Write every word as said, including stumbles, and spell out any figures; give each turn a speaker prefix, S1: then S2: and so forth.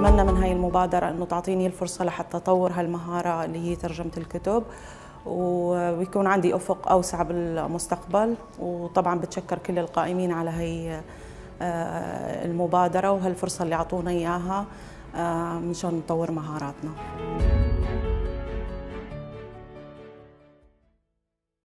S1: أملنا من هاي المبادرة أنه تعطيني الفرصة لحتى أطور هالمهارة اللي هي ترجمة الكتب، ويكون عندي أفق أوسع بالمستقبل. وطبعا بتشكر كل القائمين على هي المبادرة وهالفرصة اللي أعطونا إياها مشان نطور مهاراتنا.